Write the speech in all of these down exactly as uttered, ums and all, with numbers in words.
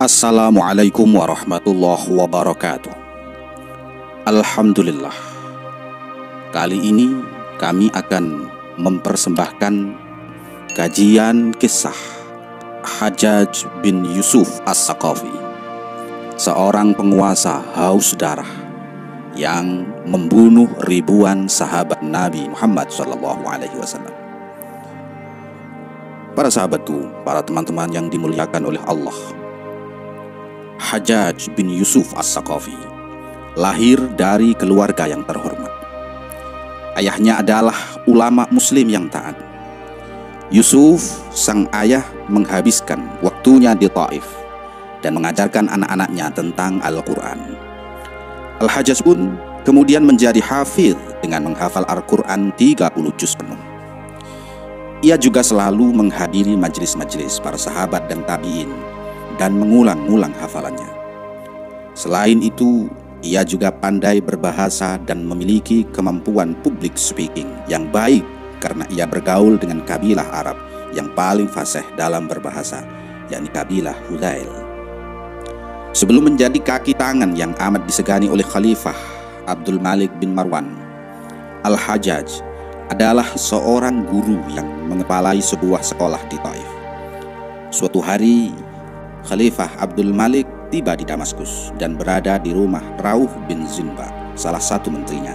Assalamualaikum warahmatullahi wabarakatuh. Alhamdulillah. Kali ini kami akan mempersembahkan kajian kisah Hajjaj bin Yusuf As-Saqafi, seorang penguasa haus darah yang membunuh ribuan sahabat Nabi Muhammad shallallahu alaihi wasallam. Para sahabatku, para teman-teman yang dimuliakan oleh Allah, Hajjaj bin Yusuf As-Saqafi lahir dari keluarga yang terhormat. Ayahnya adalah ulama muslim yang taat. Yusuf, sang ayah, menghabiskan waktunya di Taif dan mengajarkan anak-anaknya tentang Al-Quran. Al-Hajjaj pun kemudian menjadi hafidh dengan menghafal Al-Quran tiga puluh juz penuh. Ia juga selalu menghadiri majelis-majelis para sahabat dan tabi'in dan mengulang-ulang hafalannya. Selain itu, ia juga pandai berbahasa dan memiliki kemampuan public speaking yang baik karena ia bergaul dengan kabilah Arab yang paling fasih dalam berbahasa, yakni kabilah Hudzail. Sebelum menjadi kaki tangan yang amat disegani oleh Khalifah Abdul Malik bin Marwan, Al-Hajjaj adalah seorang guru yang mengepalai sebuah sekolah di Taif. Suatu hari, Khalifah Abdul Malik tiba di Damaskus dan berada di rumah Rauh bin Zinba, salah satu menterinya.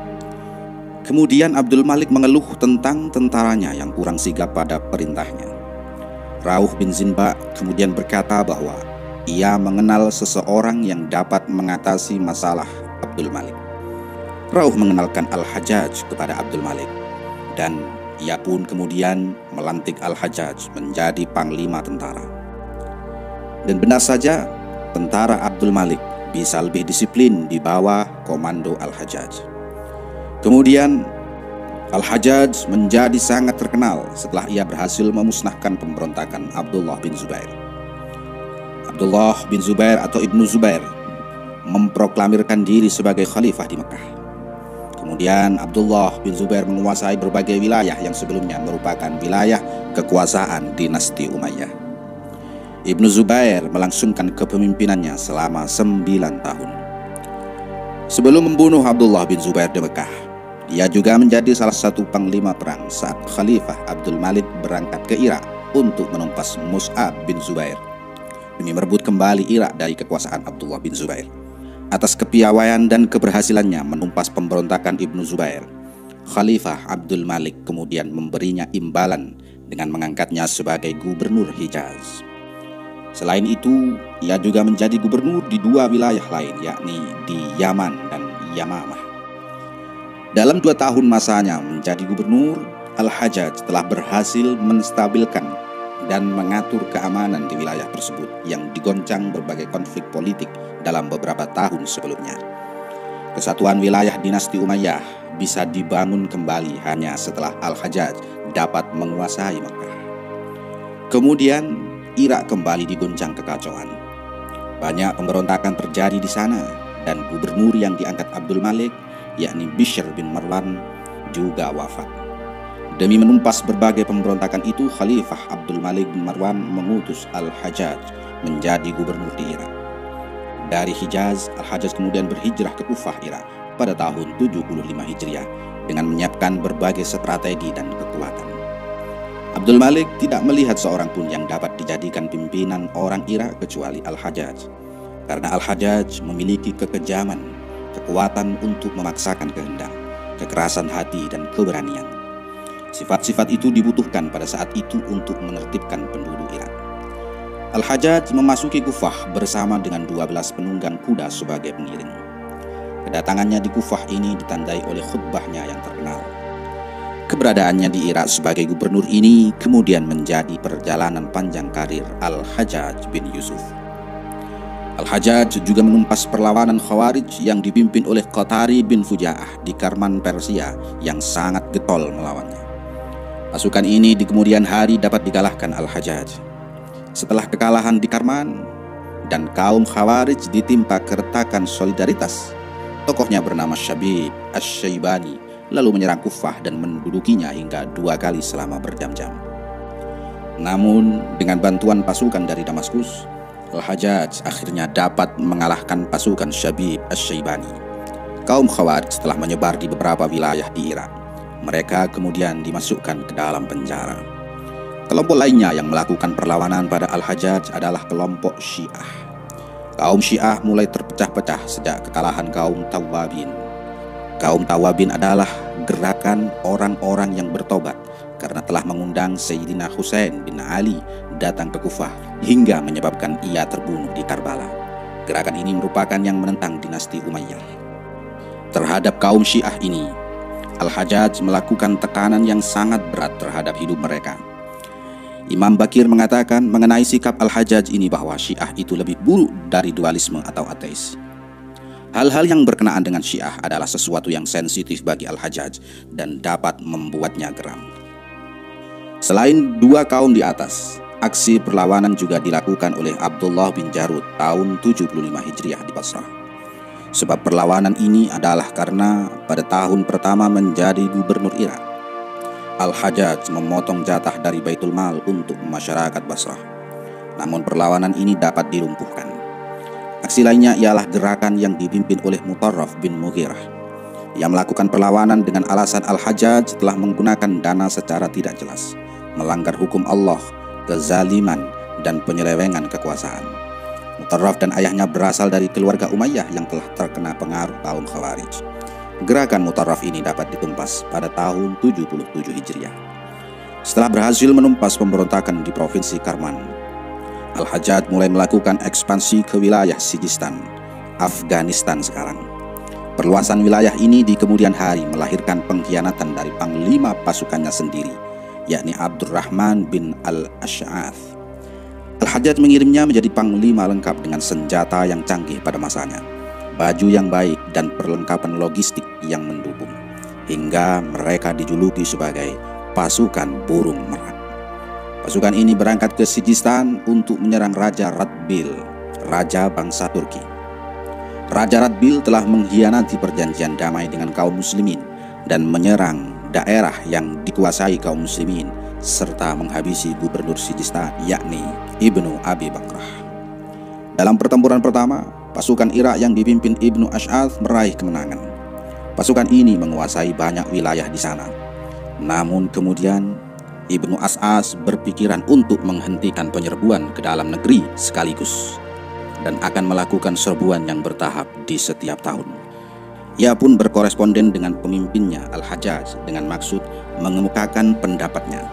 Kemudian Abdul Malik mengeluh tentang tentaranya yang kurang sigap pada perintahnya. Rauh bin Zinba kemudian berkata bahwa ia mengenal seseorang yang dapat mengatasi masalah Abdul Malik. Rauh mengenalkan Al-Hajjaj kepada Abdul Malik, dan ia pun kemudian melantik Al-Hajjaj menjadi panglima tentara. Dan benar saja, tentara Abdul Malik bisa lebih disiplin di bawah komando Al-Hajjaj. Kemudian Al-Hajjaj menjadi sangat terkenal setelah ia berhasil memusnahkan pemberontakan Abdullah bin Zubair. Abdullah bin Zubair atau Ibnu Zubair memproklamirkan diri sebagai khalifah di Mekah. Kemudian Abdullah bin Zubair menguasai berbagai wilayah yang sebelumnya merupakan wilayah kekuasaan dinasti Umayyah. Ibnu Zubair melangsungkan kepemimpinannya selama sembilan tahun. Sebelum membunuh Abdullah bin Zubair di Mekah, ia juga menjadi salah satu panglima perang saat Khalifah Abdul Malik berangkat ke Irak untuk menumpas Mus'ab bin Zubair demi merebut kembali Irak dari kekuasaan Abdullah bin Zubair. Atas kepiawaian dan keberhasilannya menumpas pemberontakan Ibnu Zubair, Khalifah Abdul Malik kemudian memberinya imbalan dengan mengangkatnya sebagai gubernur Hijaz. Selain itu, ia juga menjadi gubernur di dua wilayah lain, yakni di Yaman dan Yamamah. Dalam dua tahun masanya menjadi gubernur, Al-Hajjaj telah berhasil menstabilkan dan mengatur keamanan di wilayah tersebut yang digoncang berbagai konflik politik dalam beberapa tahun sebelumnya. Kesatuan wilayah dinasti Umayyah bisa dibangun kembali hanya setelah Al-Hajjaj dapat menguasai Makkah. Kemudian Irak kembali digoncang kekacauan. Banyak pemberontakan terjadi di sana dan gubernur yang diangkat Abdul Malik, yakni Bishr bin Marwan, juga wafat. Demi menumpas berbagai pemberontakan itu, Khalifah Abdul Malik bin Marwan mengutus Al-Hajjaj menjadi gubernur di Irak. Dari Hijaz, Al-Hajjaj kemudian berhijrah ke Kufah, Irak pada tahun tujuh puluh lima Hijriah dengan menyiapkan berbagai strategi dan kekuatan. Abdul Malik tidak melihat seorang pun yang dapat dijadikan pimpinan orang Irak kecuali Al-Hajjaj, karena Al-Hajjaj memiliki kekejaman, kekuatan untuk memaksakan kehendak, kekerasan hati, dan keberanian. Sifat-sifat itu dibutuhkan pada saat itu untuk menertibkan penduduk Irak. Al-Hajjaj memasuki Kufah bersama dengan dua belas penunggang kuda sebagai pengiring. Kedatangannya di Kufah ini ditandai oleh khutbahnya yang terkenal. Keberadaannya di Irak sebagai gubernur ini kemudian menjadi perjalanan panjang karir Al-Hajjaj bin Yusuf. Al-Hajjaj juga menumpas perlawanan Khawarij yang dipimpin oleh Qatari bin Fuja'ah di Karman, Persia yang sangat getol melawannya. Pasukan ini di kemudian hari dapat dikalahkan Al-Hajjaj. Setelah kekalahan di Karman dan kaum Khawarij ditimpa keretakan solidaritas, tokohnya bernama Syabib Asy-Syaibani lalu menyerang Kufah dan mendudukinya hingga dua kali selama berjam-jam. Namun dengan bantuan pasukan dari Damaskus, Al-Hajjaj akhirnya dapat mengalahkan pasukan Syabib Asy-Syaibani. Kaum Khawarij telah menyebar di beberapa wilayah di Irak. Mereka kemudian dimasukkan ke dalam penjara. Kelompok lainnya yang melakukan perlawanan pada Al-Hajjaj adalah kelompok Syiah. Kaum Syiah mulai terpecah-pecah sejak kekalahan kaum Tawwabin. Kaum Tawwabin adalah gerakan orang-orang yang bertobat karena telah mengundang Sayyidina Husain bin Ali datang ke Kufah hingga menyebabkan ia terbunuh di Karbala. Gerakan ini merupakan yang menentang dinasti Umayyah. Terhadap kaum Syiah ini, Al-Hajjaj melakukan tekanan yang sangat berat terhadap hidup mereka. Imam Bakir mengatakan mengenai sikap Al-Hajjaj ini bahwa Syiah itu lebih buruk dari dualisme atau ateis. Hal-hal yang berkenaan dengan Syiah adalah sesuatu yang sensitif bagi Al-Hajjaj dan dapat membuatnya geram. Selain dua kaum di atas, aksi perlawanan juga dilakukan oleh Abdullah bin Jarud tahun tujuh puluh lima Hijriah di Basrah. Sebab perlawanan ini adalah karena pada tahun pertama menjadi gubernur Irak, Al-Hajjaj memotong jatah dari Baitul Mal untuk masyarakat Basrah. Namun perlawanan ini dapat dilumpuhkan. Aksi lainnya ialah gerakan yang dipimpin oleh Mutarraf bin Mughirah yang melakukan perlawanan dengan alasan Al-Hajjaj telah menggunakan dana secara tidak jelas, melanggar hukum Allah, kezaliman, dan penyelewengan kekuasaan. Mutarraf dan ayahnya berasal dari keluarga Umayyah yang telah terkena pengaruh kaum Khawarij. Gerakan Mutarraf ini dapat ditumpas pada tahun tujuh puluh tujuh Hijriah. Setelah berhasil menumpas pemberontakan di Provinsi Karman, Al-Hajjaj mulai melakukan ekspansi ke wilayah Sijistan, Afghanistan sekarang. Perluasan wilayah ini di kemudian hari melahirkan pengkhianatan dari panglima pasukannya sendiri, yakni Abdurrahman bin Al-Ash'ath. Al-Hajjaj mengirimnya menjadi panglima lengkap dengan senjata yang canggih pada masanya, baju yang baik, dan perlengkapan logistik yang mendukung, hingga mereka dijuluki sebagai pasukan burung merak. Pasukan ini berangkat ke Sijistan untuk menyerang Raja Radbil, raja bangsa Turki. Raja Radbil telah mengkhianati perjanjian damai dengan kaum muslimin dan menyerang daerah yang dikuasai kaum muslimin serta menghabisi gubernur Sijistan, yakni Ibnu Abi Bakrah. Dalam pertempuran pertama, pasukan Irak yang dipimpin Ibnu Ash'ath meraih kemenangan. Pasukan ini menguasai banyak wilayah di sana. Namun kemudian Ibnu Ash'ath berpikiran untuk menghentikan penyerbuan ke dalam negeri sekaligus dan akan melakukan serbuan yang bertahap di setiap tahun. Ia pun berkoresponden dengan pemimpinnya Al-Hajjaj dengan maksud mengemukakan pendapatnya.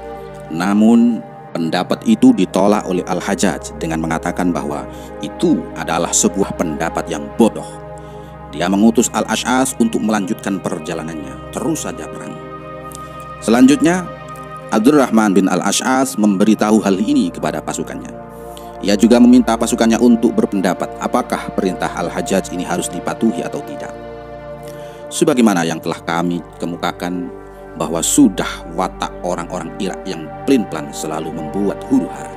Namun pendapat itu ditolak oleh Al-Hajjaj dengan mengatakan bahwa itu adalah sebuah pendapat yang bodoh. Dia mengutus Al-Ash'ath untuk melanjutkan perjalanannya, terus saja perang. Selanjutnya, Abdurrahman bin Al-Ash'ath memberitahu hal ini kepada pasukannya. Ia juga meminta pasukannya untuk berpendapat apakah perintah Al-Hajjaj ini harus dipatuhi atau tidak. Sebagaimana yang telah kami kemukakan bahwa sudah watak orang-orang Irak yang pelin-pelan selalu membuat huru-hara.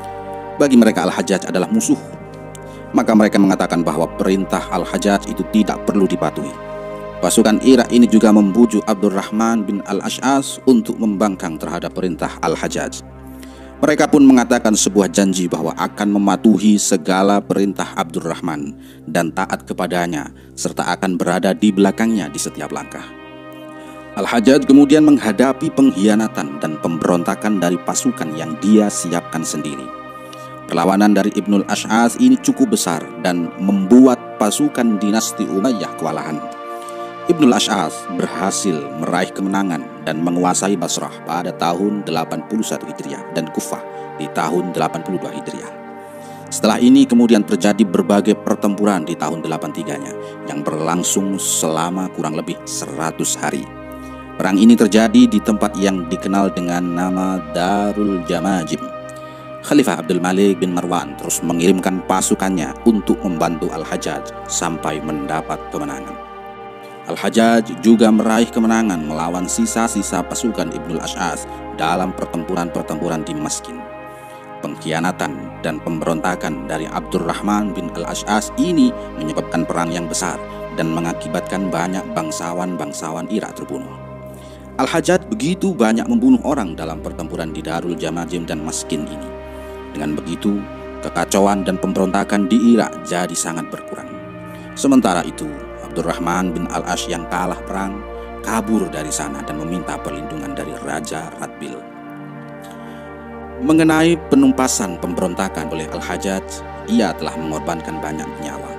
Bagi mereka Al-Hajjaj adalah musuh. Maka mereka mengatakan bahwa perintah Al-Hajjaj itu tidak perlu dipatuhi. Pasukan Irak ini juga membujuk Abdurrahman bin Al-Ash'ath untuk membangkang terhadap perintah Al-Hajjaj. Mereka pun mengatakan sebuah janji bahwa akan mematuhi segala perintah Abdurrahman dan taat kepadanya, serta akan berada di belakangnya di setiap langkah. Al-Hajjaj kemudian menghadapi pengkhianatan dan pemberontakan dari pasukan yang dia siapkan sendiri. Perlawanan dari Ibnul Ash'ath ini cukup besar dan membuat pasukan dinasti Umayyah kewalahan. Ibnul Ash'ath berhasil meraih kemenangan dan menguasai Basrah pada tahun delapan puluh satu Hijriah dan Kufah di tahun delapan puluh dua Hijriah. Setelah ini kemudian terjadi berbagai pertempuran di tahun delapan puluh tiga-nya yang berlangsung selama kurang lebih seratus hari. Perang ini terjadi di tempat yang dikenal dengan nama Darul Jamajim. Khalifah Abdul Malik bin Marwan terus mengirimkan pasukannya untuk membantu Al-Hajjaj sampai mendapat kemenangan. Al-Hajjaj juga meraih kemenangan melawan sisa-sisa pasukan Ibnul Ash'ath dalam pertempuran-pertempuran di Maskin. Pengkhianatan dan pemberontakan dari Abdurrahman bin Al-Ash'ath ini menyebabkan perang yang besar dan mengakibatkan banyak bangsawan-bangsawan Irak terbunuh. Al-Hajjaj begitu banyak membunuh orang dalam pertempuran di Darul Jamajim dan Maskin ini. Dengan begitu, Kekacauan dan pemberontakan di Irak jadi sangat berkurang. Sementara itu, Abdurrahman bin Al-Ash yang kalah perang kabur dari sana dan meminta perlindungan dari Raja Radbil. Mengenai penumpasan pemberontakan oleh Al-Hajjaj, ia telah mengorbankan banyak nyawa.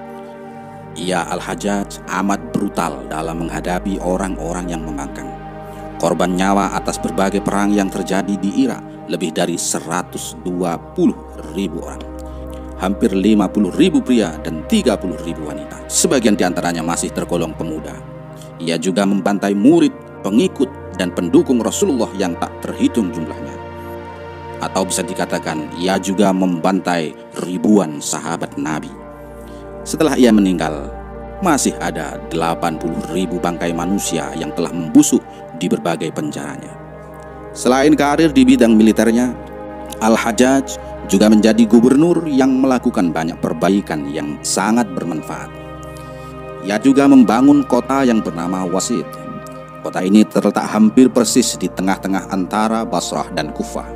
Ia Al-Hajjaj amat brutal dalam menghadapi orang-orang yang membangkang. Korban nyawa atas berbagai perang yang terjadi di Irak lebih dari seratus dua puluh ribu orang. Hampir lima puluh ribu pria dan tiga puluh ribu wanita. Sebagian diantaranya masih tergolong pemuda. Ia juga membantai murid, pengikut, dan pendukung Rasulullah yang tak terhitung jumlahnya. Atau bisa dikatakan ia juga membantai ribuan sahabat Nabi. Setelah ia meninggal, masih ada delapan puluh ribu bangkai manusia yang telah membusuk di berbagai penjaranya. Selain karir di bidang militernya, Al-Hajjaj juga menjadi gubernur yang melakukan banyak perbaikan yang sangat bermanfaat. Ia juga membangun kota yang bernama Wasit. Kota ini terletak hampir persis di tengah-tengah antara Basrah dan Kufah.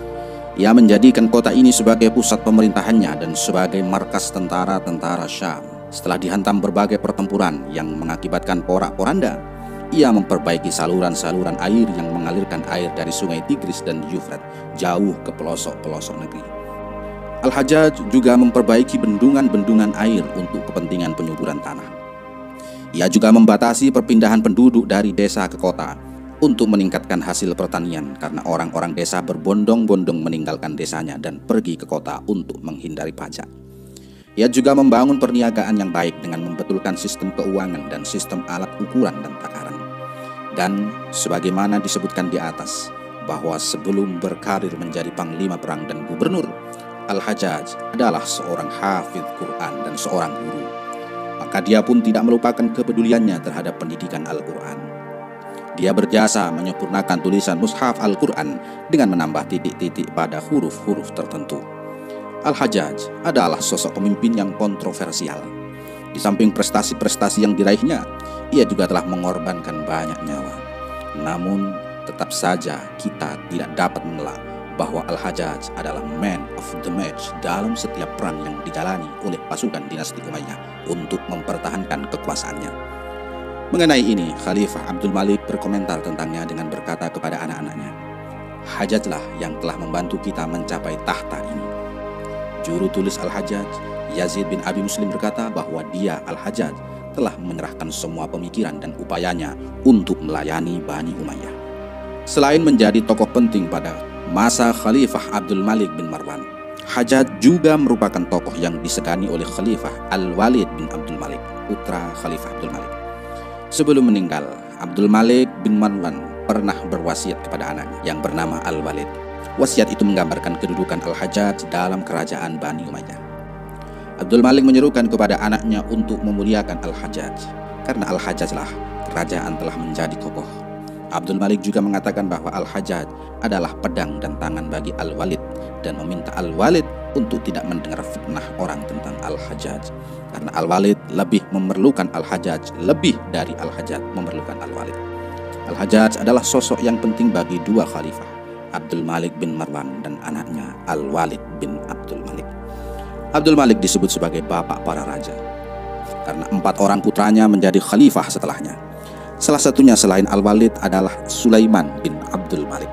Ia menjadikan kota ini sebagai pusat pemerintahannya dan sebagai markas tentara-tentara Syam. Setelah dihantam berbagai pertempuran yang mengakibatkan porak-poranda, ia memperbaiki saluran-saluran air yang mengalirkan air dari sungai Tigris dan Yufrat jauh ke pelosok-pelosok negeri. Al-Hajjaj juga memperbaiki bendungan-bendungan air untuk kepentingan penyuburan tanah. Ia juga membatasi perpindahan penduduk dari desa ke kota untuk meningkatkan hasil pertanian karena orang-orang desa berbondong-bondong meninggalkan desanya dan pergi ke kota untuk menghindari pajak. Ia juga membangun perniagaan yang baik dengan membetulkan sistem keuangan dan sistem alat ukuran dan takaran. Dan sebagaimana disebutkan di atas, bahwa sebelum berkarir menjadi panglima perang dan gubernur, Al-Hajjaj adalah seorang hafidz Quran dan seorang guru. Maka dia pun tidak melupakan kepeduliannya terhadap pendidikan Al-Quran. Dia berjasa menyempurnakan tulisan mushaf Al-Quran dengan menambah titik-titik pada huruf-huruf tertentu. Al-Hajjaj adalah sosok pemimpin yang kontroversial. Di samping prestasi-prestasi yang diraihnya, ia juga telah mengorbankan banyak nyawa. Namun, tetap saja kita tidak dapat mengelak bahwa Al-Hajjaj adalah man of the match dalam setiap perang yang dijalani oleh pasukan dinasti Umayyah untuk mempertahankan kekuasaannya. Mengenai ini, Khalifah Abdul Malik berkomentar tentangnya dengan berkata kepada anak-anaknya, "Hajjajlah yang telah membantu kita mencapai tahta ini." Juru tulis Al-Hajjaj, Yazid bin Abi Muslim berkata bahwa dia Al-Hajjaj telah menyerahkan semua pemikiran dan upayanya untuk melayani Bani Umayyah. Selain menjadi tokoh penting pada masa Khalifah Abdul Malik bin Marwan, Hajjaj juga merupakan tokoh yang disegani oleh Khalifah Al-Walid bin Abdul Malik, putra Khalifah Abdul Malik. Sebelum meninggal, Abdul Malik bin Marwan pernah berwasiat kepada anaknya yang bernama Al-Walid. Wasiat itu menggambarkan kedudukan Al-Hajjaj dalam kerajaan Bani Umayyah. Abdul Malik menyerukan kepada anaknya untuk memuliakan Al-Hajjaj, karena Al-Hajjaj lah kerajaan telah menjadi kokoh. Abdul Malik juga mengatakan bahwa Al-Hajjaj adalah pedang dan tangan bagi Al-Walid dan meminta Al-Walid untuk tidak mendengar fitnah orang tentang Al-Hajjaj, karena Al-Walid lebih memerlukan Al-Hajjaj lebih dari Al-Hajjaj memerlukan Al-Walid. Al-Hajjaj adalah sosok yang penting bagi dua khalifah, Abdul Malik bin Marwan dan anaknya Al-Walid bin Abdul Malik. Abdul Malik disebut sebagai bapak para raja karena empat orang putranya menjadi khalifah setelahnya. Salah satunya selain Al-Walid adalah Sulaiman bin Abdul Malik.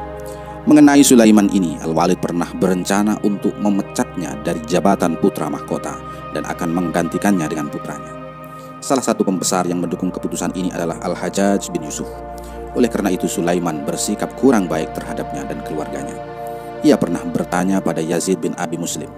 Mengenai Sulaiman ini, Al-Walid pernah berencana untuk memecatnya dari jabatan putra mahkota dan akan menggantikannya dengan putranya. Salah satu pembesar yang mendukung keputusan ini adalah Al-Hajjaj bin Yusuf. Oleh karena itu Sulaiman bersikap kurang baik terhadapnya dan keluarganya. Ia pernah bertanya pada Yazid bin Abi Muslim,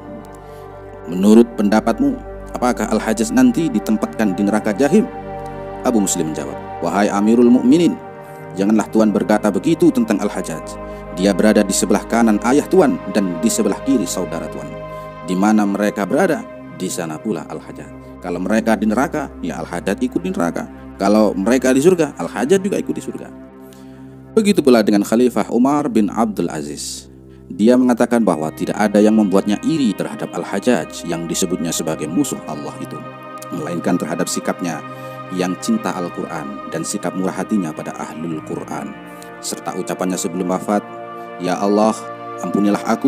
"Menurut pendapatmu, apakah Al-Hajjaj nanti ditempatkan di neraka Jahim?" Abu Muslim menjawab, "Wahai Amirul Mukminin, janganlah Tuan berkata begitu tentang Al-Hajjaj. Dia berada di sebelah kanan ayah Tuan dan di sebelah kiri saudara Tuan. Di mana mereka berada, di sana pula Al-Hajjaj. Kalau mereka di neraka, ya Al-Hajjaj ikut di neraka. Kalau mereka di surga, Al-Hajjaj juga ikut di surga." Begitu pula dengan Khalifah Umar bin Abdul Aziz. Dia mengatakan bahwa tidak ada yang membuatnya iri terhadap Al-Hajjaj yang disebutnya sebagai musuh Allah itu, melainkan terhadap sikapnya yang cinta Al-Quran dan sikap murah hatinya pada Ahlul Quran, serta ucapannya sebelum wafat, "Ya Allah, ampunilah aku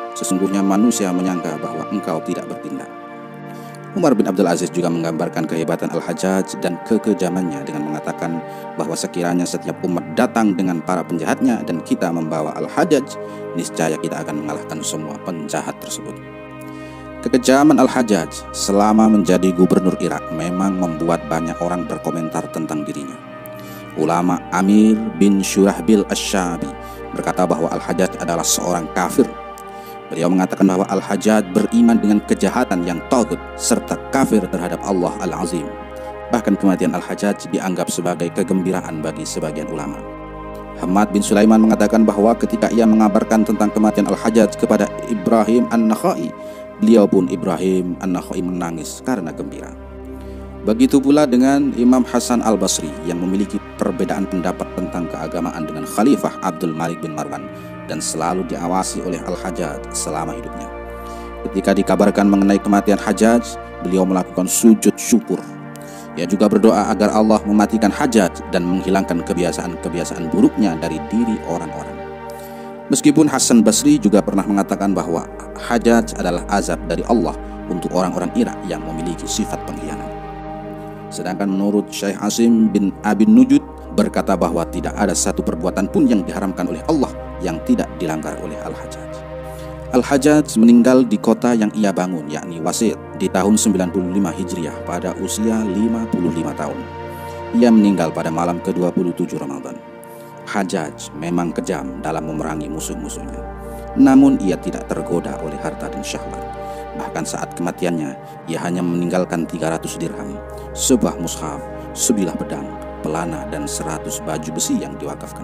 Sesungguhnya manusia menyangka bahwa engkau tidak bertindak. Umar bin Abdul Aziz juga menggambarkan kehebatan Al-Hajjaj dan kekejamannya dengan mengatakan bahwa sekiranya setiap umat datang dengan para penjahatnya dan kita membawa Al-Hajjaj, niscaya kita akan mengalahkan semua penjahat tersebut. Kekejaman Al-Hajjaj selama menjadi gubernur Irak memang membuat banyak orang berkomentar tentang dirinya. Ulama Amir bin Syurahbil Asy-Syabi berkata bahwa Al-Hajjaj adalah seorang kafir. Beliau mengatakan bahwa Al-Hajjaj beriman dengan kejahatan yang tagut serta kafir terhadap Allah Al-Azim. Bahkan kematian Al-Hajjaj dianggap sebagai kegembiraan bagi sebagian ulama. Hamad bin Sulaiman mengatakan bahwa ketika ia mengabarkan tentang kematian Al-Hajjaj kepada Ibrahim An-Nakhai, beliau pun Ibrahim An-Nakhai menangis karena gembira. Begitu pula dengan Imam Hasan Al-Basri yang memiliki perbedaan pendapat tentang keagamaan dengan Khalifah Abdul Malik bin Marwan dan selalu diawasi oleh Al-Hajjaj selama hidupnya. Ketika dikabarkan mengenai kematian Hajjaj, beliau melakukan sujud syukur. Ia juga berdoa agar Allah mematikan Hajjaj dan menghilangkan kebiasaan-kebiasaan buruknya dari diri orang-orang. Meskipun Hasan Basri juga pernah mengatakan bahwa Hajjaj adalah azab dari Allah untuk orang-orang Irak yang memiliki sifat pengkhianat. Sedangkan menurut Syekh Asim bin Abin Nujud berkata bahwa tidak ada satu perbuatan pun yang diharamkan oleh Allah yang tidak dilanggar oleh Al-Hajjaj. Al-Hajjaj meninggal di kota yang ia bangun, yakni Wasit, di tahun sembilan puluh lima Hijriah pada usia lima puluh lima tahun. Ia meninggal pada malam ke dua puluh tujuh Ramadan. Hajjaj memang kejam dalam memerangi musuh-musuhnya. Namun ia tidak tergoda oleh harta dan syahwat. Bahkan saat kematiannya, ia hanya meninggalkan tiga ratus dirham, sebuah mushaf, sebilah pedang, pelana, dan seratus baju besi yang diwakafkan.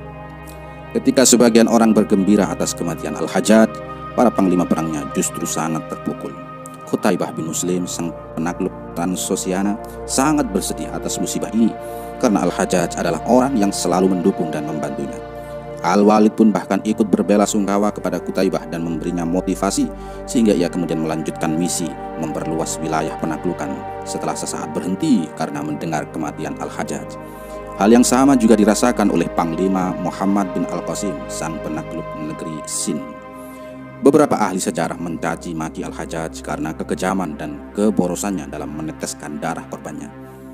Ketika sebagian orang bergembira atas kematian Al-Hajjaj, para panglima perangnya justru sangat terpukul. Qutaibah bin Muslim, sang penakluk Transosiana, sangat bersedih atas musibah ini karena Al-Hajjaj adalah orang yang selalu mendukung dan membantunya. Al-Walid pun bahkan ikut berbela sungkawa kepada Qutaibah dan memberinya motivasi sehingga ia kemudian melanjutkan misi memperluas wilayah penaklukan setelah sesaat berhenti karena mendengar kematian Al-Hajjaj. Hal yang sama juga dirasakan oleh Panglima Muhammad bin Al-Qasim, sang penakluk negeri Sind. Beberapa ahli sejarah mencaci maki Al-Hajjaj karena kekejaman dan keborosannya dalam meneteskan darah korbannya.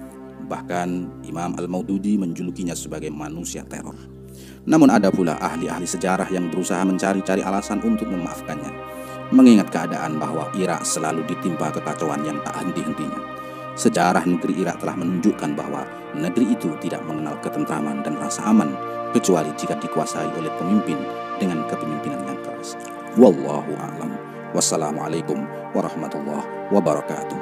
Bahkan Imam Al-Maududi menjulukinya sebagai manusia teror. Namun ada pula ahli-ahli sejarah yang berusaha mencari-cari alasan untuk memaafkannya, mengingat keadaan bahwa Irak selalu ditimpa kekacauan yang tak henti-hentinya. Sejarah negeri Irak telah menunjukkan bahwa negeri itu tidak mengenal ketentraman dan rasa aman kecuali jika dikuasai oleh pemimpin dengan kepemimpinan yang keras. Wallahu a'lam. Wassalamualaikum warahmatullahi wabarakatuh.